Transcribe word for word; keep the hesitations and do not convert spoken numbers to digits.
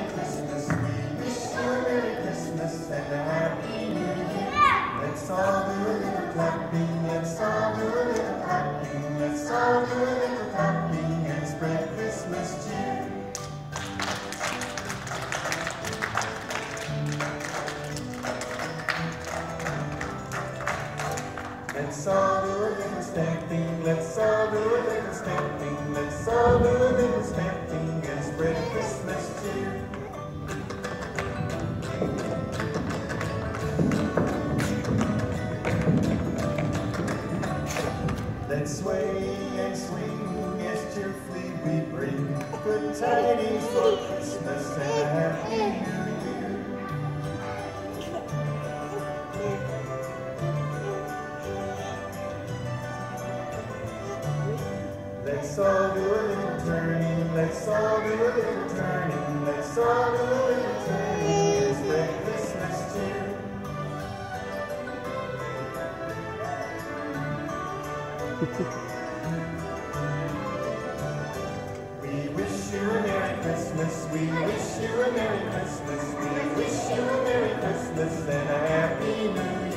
Christmas. We wish you a Merry Christmas and a Happy New Year. Let's all do a little clapping. Let's all do a little clapping. Let's all do a little clapping and spread Christmas cheer. Let's all do a little stamping, let's all do a little stamping, let's all do a little stamping and spread Christmas cheer. Let's sway and swing as cheerfully we bring good tidings for Christmas and a Happy New Year. Let's all do a little turning, let's all do a little turning, let's all do a little turning and spread Christmas cheer. We wish you a Merry Christmas, we wish you a Merry Christmas, we wish you a Merry Christmas and a Happy New Year.